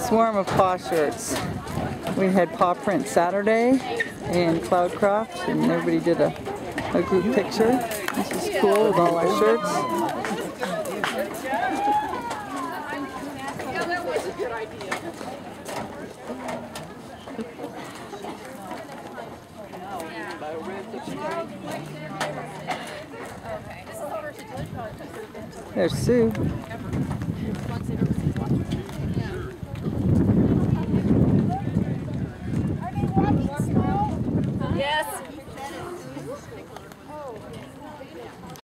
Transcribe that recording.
swarm of paw shirts. We had Paw Print Saturday in Cloudcroft, and everybody did a group picture. This is cool with all our shirts. There's Sue.